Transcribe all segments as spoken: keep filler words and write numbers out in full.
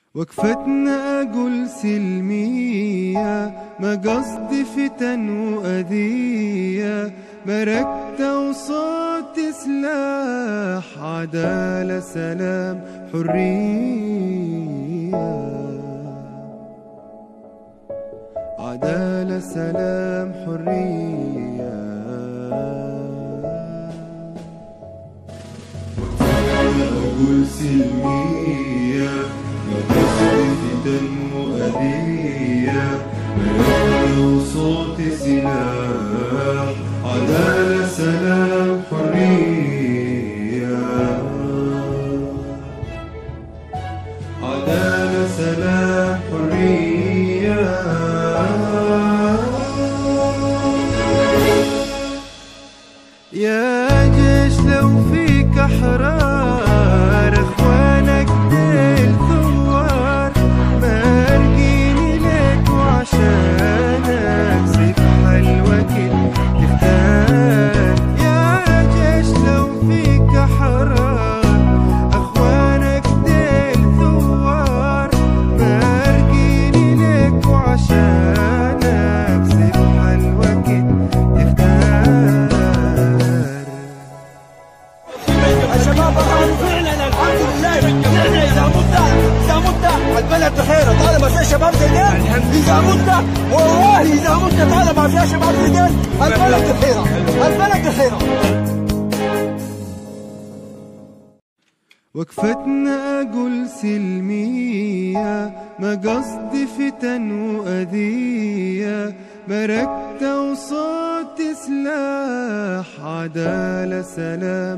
وقفتنا أقول سلمية، ما قصدي فتن وأذية، بركة وصوت سلاح، عدالة سلام حرية، عدالة سلام حرية. وقفتنا أقول سلمية، ما قصدي فتن وأذية، بركة وصوت سلاح، عدالة سلام حرية، عدالة سلام حرية. يا جيش لو فيك أحرار، إخوانك ديل ثوار، مارقيني لك وعشانك سفح الوكل تختار. يا جيش لو فيك أحرار، إخوانك ديل ثوار، مارقيني لك وعشانك سفح الوكل تختار. الشباب فعلا الحمد لله، نحن اذا مت اذا مت البلد بخير طالما فيها شباب زي ديل. اذا مت والله اذا مت طالما فيها شباب زي ديل البلد بخير، البلد بخير. وقفتنا أقول سلمية، ما قصدي فتن وأذية، بركة وصوت سلاح، عدالة سلام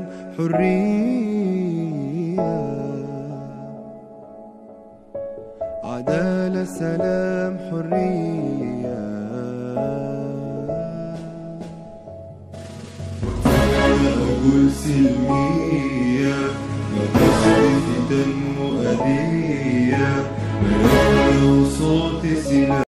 حرية، عدالة سلام حرية. وقفتنا أقول سلمية، ما قصدي فتن وأذية،